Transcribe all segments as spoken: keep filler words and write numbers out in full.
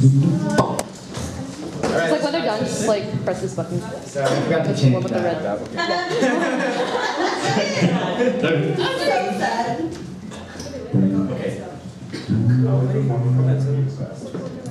It's like when they're done, just like press this button. So I forgot to Just change one with the red. that. Yeah. I'm so sad. Okay. Oh, that's a request.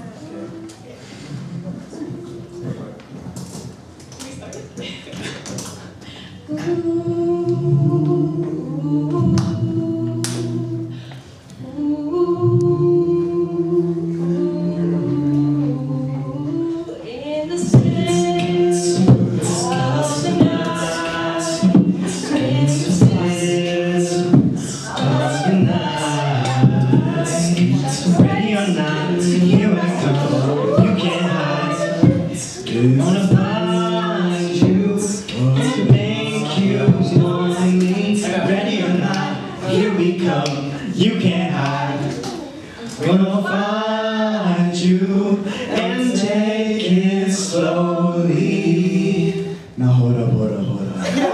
Ready or not, here I come. You can't hide. Wanna find you, to make you want me. Ready or not, here we come. You can't hide. Gonna find you and take it slowly. Now hold up, hold up, hold up.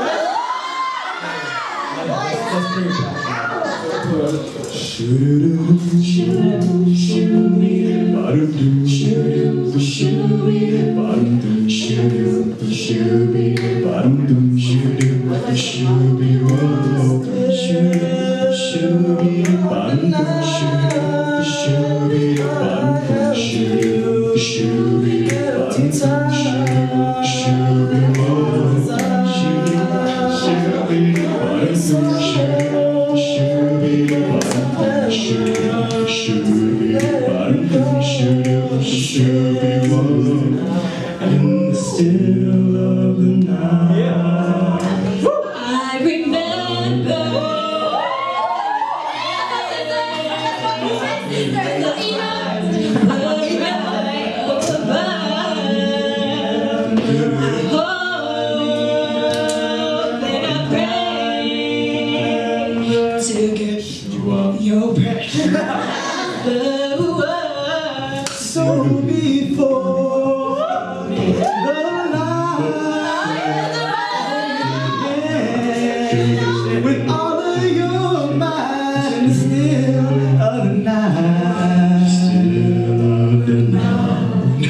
Let's bring it back. Shoo-doo-doo, shoo-doo, shoo-doo, ba-doo-doo, shoo-doo, shoo-doo, ba-doo-doo, shoo-doo, shoo-doo, ba-doo-doo, shoo-doo, shoo-doo, whoa, shoo-doo, shoo-doo, ba-doo-doo, shoo-doo, shoo-doo, ba-doo-doo, shoo-doo, shoo-doo, ba-doo-doo, shoo-doo, shoo-doo, whoa, shoo-doo, shoo-doo, ba-doo-doo, shoo-doo. Shoo-doo, shoo-doo, ba-doo-doo, shoo-doo, shoo-doo, whoa. In the still of the night, I remember to get your breath. so before the night, with all of your mind, still of the night, still of the night.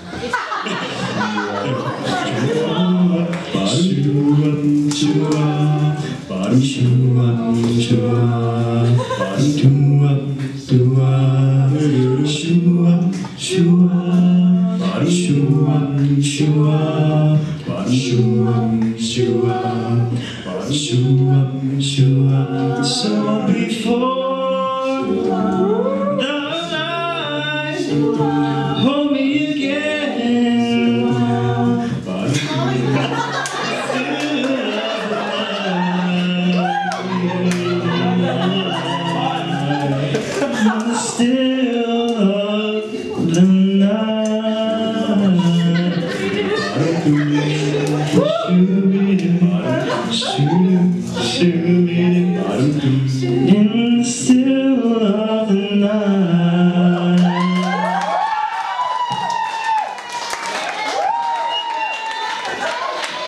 Ba-doo-doo, shoo-ah, ba-doo-shoo-ah, shoo-ah, ba-doo-doo-ah, doo-ah, shoo-ah, shoo-ah, ba-doo-shoo-ah, shoo-ah, ba-doo-shoo-ah, shoo-ah, ba-doo-shoo-ah, shoo-ah. So before the night, hold me again. Still of the night. In the still of the night.